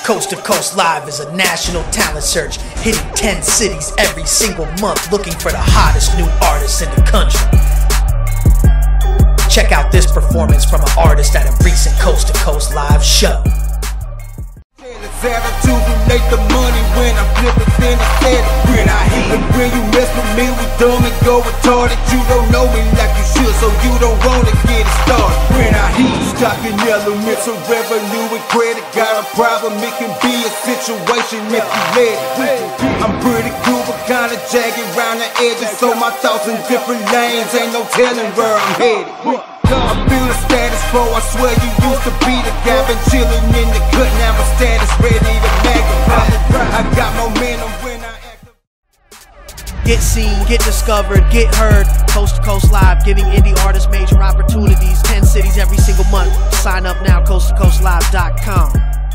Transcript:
Coast to Coast Live is a national talent search, hitting 10 cities every single month, looking for the hottest new artists in the country. Check out this performance from an artist at a recent Coast to Coast Live show. Attitude relate the money when I flip it, then I said it when I hit. And when you mess with me, we dumb and go retarded. You don't know me like you should, so you don't wanna get it started. When I hit, stocking elements of revenue and credit. Got a problem, it can be a situation if you let it. I'm pretty cool, but kinda jagged around the edges, so my thoughts in different lanes, ain't no telling where I'm headed. I feel the status quo, I swear you used to be the guy. Been chillin' in the cut, now my status ready to magnify. I got momentum when I act. Get seen, get discovered, get heard. Coast to Coast Live, giving indie artists major opportunities. 10 cities every single month. Sign up now, coasttocoastlive.com.